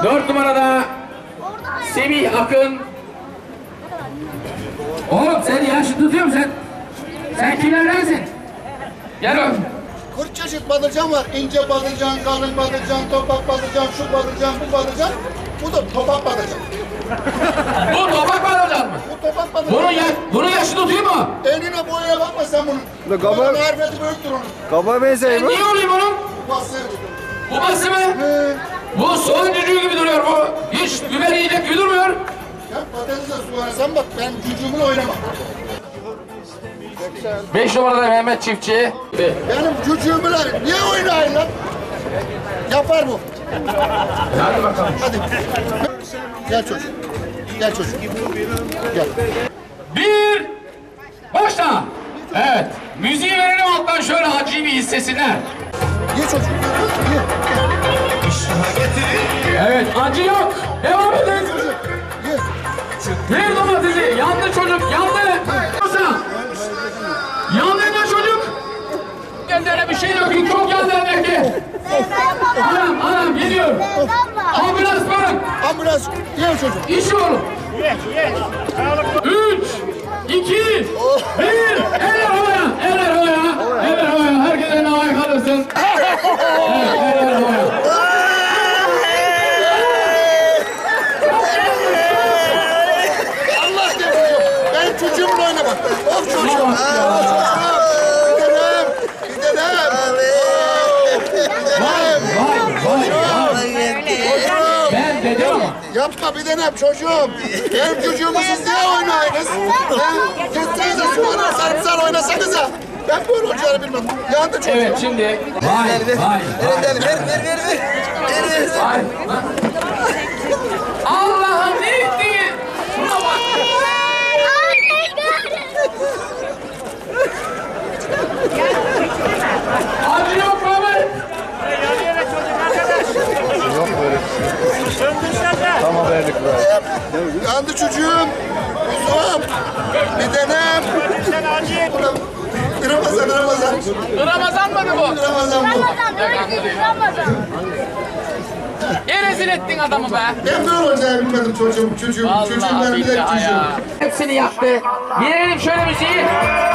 4 numarada Semih Akın. Oğlum sen yaşı tutuyor musun sen? Sen kimlerdensin? Gel oğlum. 40 çeşit patlıcan var. İnce patlıcan, kalın patlıcan, topak patlıcan, şu patlıcan, bu patlıcan. Bu da topak patlıcan. Bu topak patlıcan mı? Bu topak patlıcan. Bunun yaşı tutuyor mu? Eline boyaya bakma sen bunun. Kaba- Bunun marifeti büyüktür onun. Kaba benzeyi mi? Niye olayım onun? Bası. Bu bası mı? Bu soğan cücüğü gibi duruyor bu. Hiç biber yiyecek gibi durmuyor. Ya patatesle suvarsan bak ben cücüğümle oynamam. 5 numarada Mehmet Çiftçi. Benim cücüğümle niye oynayın lan? Yapar bu. Hadi bakalım. Hadi. Gel çocuk. Gel çocuk. Gel. 1 başla. Evet. Müziği verelim alttan şöyle acı bir hissesinler. Ye çocuk. Ye. Evet acı yok. Devam edin. Ye. Ver domatesi. Yandı çocuk. Yandı. Yandı çocuk. Kendine bir şey dökün. Çok yandı demek ki. Anam geliyor. Ambulans var. Ambulans. Ye çocuk. İş oğlum. 3, 2, 1. Eller havaya. Eller havaya. Eller havaya. Herkes eline havaya kalırsın. Evet, eller havaya. Allah dedim. Ben çocuğumla oynamam. Of çocuğum. Of çocuğum. Gidelim. Gidelim. Ben dedim ama. Yapma bir denem çocuğum. Benim çocuğumu siz niye oynayınız? Gitsenize şu ana sarımsar oynasanıza. Ben böyle olacağını bilmem. Yandı çocuğum. Evet şimdi. Vay. Allah'ım ne ettin? Şuna bak. Acı yok mu abi? Yok böyle bir şey. Tam haberlik var. Yandı çocuğum. Kuzum. Bir denem. Ramazan. Ramazan mı bu? Ramazan bu. Ne rezil ettin adamı be? Ben böyle olacağını bilmedim çocuğum. Çocuğum benim bir de çocuğum. Hepsini yaktı. Verelim şöyle müziği.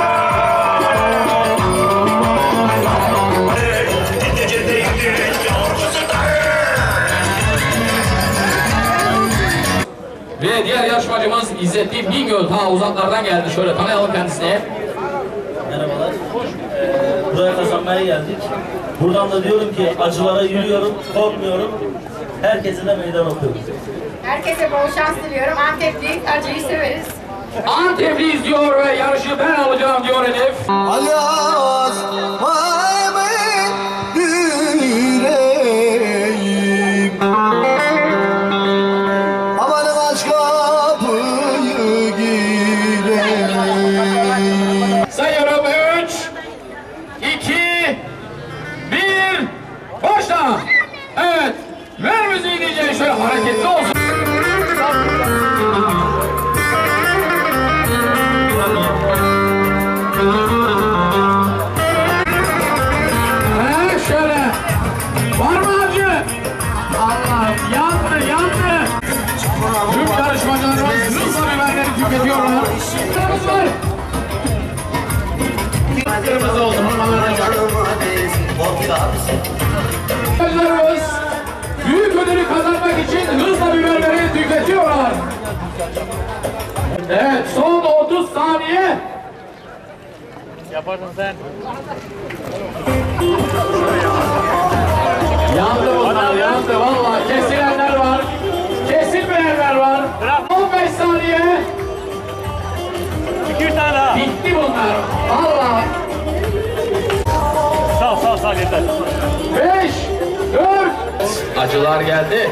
Ve diğer yarışmacımız İzzettin Bingöl ta uzaklardan geldi. Şöyle tanıyalım kendisini. Merhabalar. Buraya kazanmaya geldik. Buradan da diyorum ki acılara yürüyorum, korkmuyorum. Herkese de meydan okuyorum. Herkese bol şans diliyorum. Antepliyiz, acıyı severiz. Antepliyiz diyor ve yarışı ben alacağım diyor Elif. Sayıyorum 3, 2, 1, başla. Evet, ver müziği diyeceğim şöyle hareketli olsun. Şöyle, var mı acı? Allah, yandı. Tüm yarışmacılarımız hızla biberleri tüketiyorlar. Kırmızı var. Kırmızı oldu. Yarışmacılarımız büyük ödülü kazanmak için hızla biberleri tüketiyorlar. Evet, son 30 saniye. Yaparsın sen. Yandı bunlar, yandı. Vallahi kesilenler var. Kesilmeyenler var. 15 saniye. 2-3 tane daha. Bitti bunlar. Vallahi. Sağ yeter. 5, 4. Acılar geldi.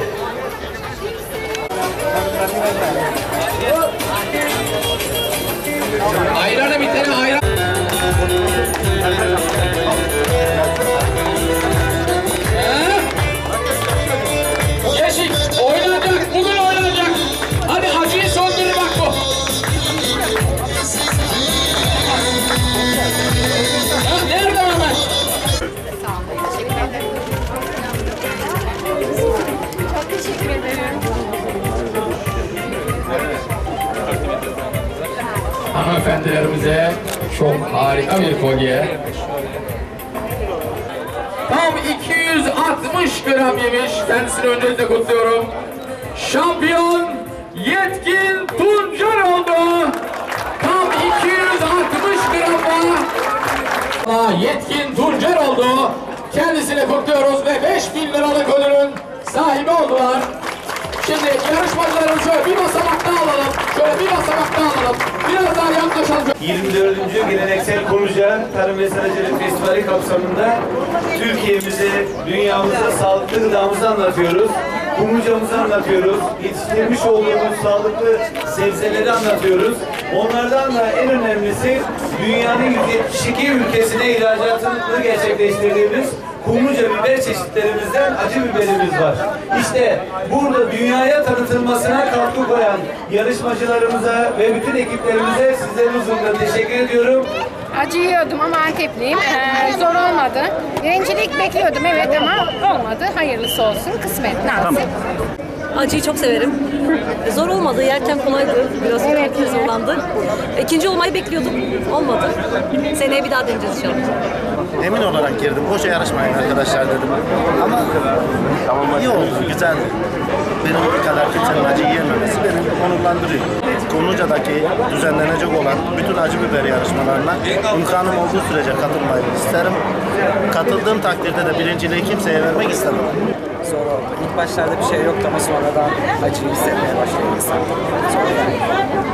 Ayranı bir tane ayran. Yeşil oynanacak, bugün oynanacak. Hadi acıyı söndürün bak bu. Ya nerede Mehmet? Çok teşekkür ederim. hanımefendilerimize çok harika bir kolye. Tam 260 gram yemiş. Kendisini öncelikle kutluyorum. Şampiyon Yetkin Tuncer oldu. Tam 260 gramla Yetkin Tuncer oldu. Kendisini kutluyoruz ve 5.000 liralık ödülün sahibi oldular. Şimdi yarışmacılarımızı şöyle bir basamak daha alalım. Şöyle bir basamak daha alalım. Biraz daha yaklaşalım. 24. Geleneksel Kumluca Tarım ve Sanatçılık Festivali kapsamında Türkiye'mizi, dünyamıza, sağlıklı gıdamızı anlatıyoruz. Kumlucamızı anlatıyoruz. Yetiştirmiş olduğumuz sağlıklı sebzeleri anlatıyoruz. Onlardan da en önemlisi dünyanın 172 ülkesine ihracatını gerçekleştirdiğimiz Kumluca biber çeşitlerimizden acı biberimiz var. İşte burada dünyaya tanıtılmasına katkı koyan yarışmacılarımıza ve bütün ekiplerimize sizlerin huzurunda teşekkür ediyorum. Acı yiyordum ama Antepliyim. Zor olmadı. Birincilik bekliyordum evet ama olmadı. Hayırlısı olsun. Kısmet nasip. Acıyı çok severim. Zor olmadı, yerken kolaydı. Biraz zorlandı. İkinci olmayı bekliyordum. Olmadı. Seneye bir daha deneyeceğiz inşallah. Emin olarak girdim. Boşa yarışmayın arkadaşlar dedim. Ama iyi oldu, güzeldi. Benim kadar kimsenin acı yiyememesi beni onurlandırıyor. Kumluca'daki düzenlenecek olan bütün acı biber yarışmalarına imkanım olduğu sürece katılmayı isterim. Katıldığım takdirde de birinciliği kimseye vermek istemem. Zor oldu. İlk başlarda bir şey yoktu ama sonradan acıyı hissetmeye başladı insan. Zor yani.